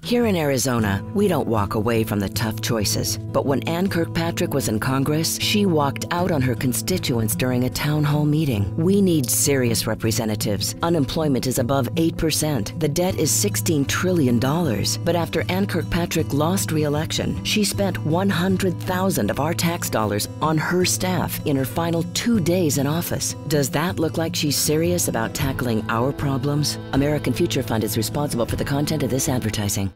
Here in Arizona, we don't walk away from the tough choices. But when Ann Kirkpatrick was in Congress, she walked out on her constituents during a town hall meeting. We need serious representatives. Unemployment is above 8%. The debt is $16 trillion. But after Ann Kirkpatrick lost re-election, she spent $100,000 of our tax dollars on her staff in her final 2 days in office. Does that look like she's serious about tackling our problems? American Future Fund is responsible for the content of this advertising.